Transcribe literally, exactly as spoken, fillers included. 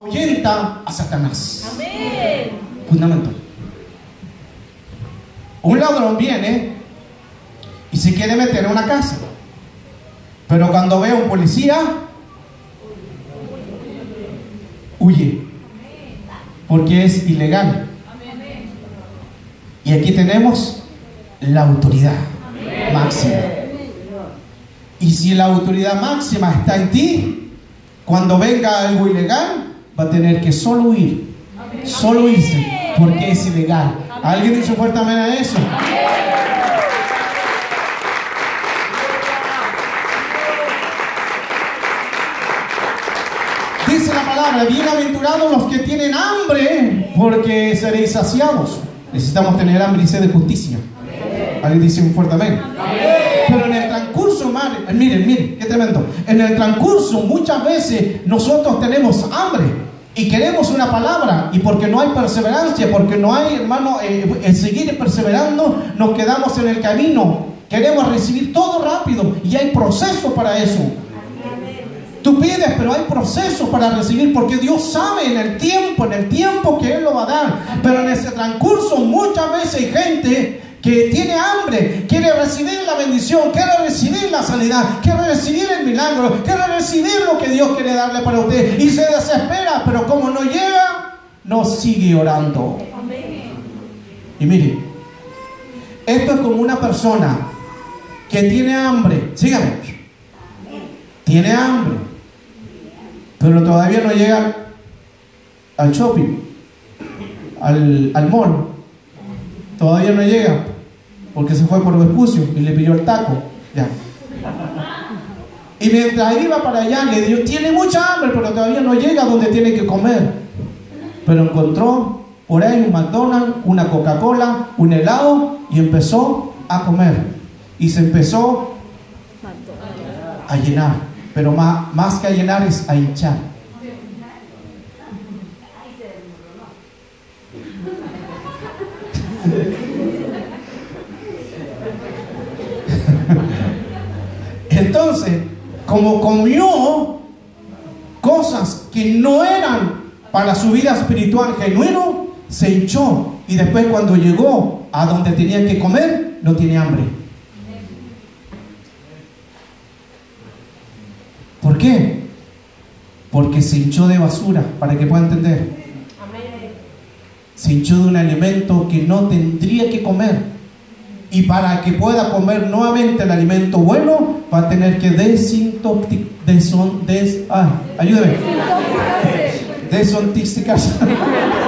ahuyenta a Satanás. Amén. Fundamento. Un ladrón viene y se quiere meter en una casa, pero cuando ve a un policía, huye, porque es ilegal. Y aquí tenemos la autoridad máxima. Y si la autoridad máxima está en ti, cuando venga algo ilegal, va a tener que solo huir, solo irse, porque es ilegal. ¿Alguien dice fuerte amén a eso? Dice la palabra: bienaventurados los que tienen hambre, porque seréis saciados. Necesitamos tener hambre y sed de justicia. ¿Alguien dice un fuerte amén? Pero en el transcurso, madre, miren, miren, qué tremendo. En el transcurso muchas veces nosotros tenemos hambre y queremos una palabra, y porque no hay perseverancia, porque no hay, hermano, eh, eh, seguir perseverando, nos quedamos en el camino. Queremos recibir todo rápido y hay proceso para eso. Tú pides, pero hay proceso para recibir, porque Dios sabe en el tiempo, en el tiempo que Él lo va a dar. Pero en ese transcurso muchas veces hay gente que tiene hambre, quiere recibir la bendición, quiere recibir la sanidad, quiere recibir el milagro, quiere recibir lo que Dios quiere darle para usted, y se desespera, pero como no llega, no sigue orando. Y mire, esto es como una persona que tiene hambre, síganme, tiene hambre, pero todavía no llega al shopping, al, al mall, todavía no llega, porque se fue por Vespucio y le pilló el taco, ya. Y mientras iba para allá, le dio, tiene mucha hambre, pero todavía no llega donde tiene que comer. Pero encontró por ahí un McDonald's, una Coca-Cola, un helado, y empezó a comer. Y se empezó a llenar, pero más, más que a llenar es a hinchar. Entonces, como comió cosas que no eran para su vida espiritual genuino, se hinchó, y después cuando llegó a donde tenía que comer, no tiene hambre. ¿Por qué? Porque se hinchó de basura, para que pueda entender. Se hinchó de un alimento que no tendría que comer. Y para que pueda comer nuevamente el alimento bueno, va a tener que desintoxicarse. Des, des, ah, ayúdeme. Desintoxicarse.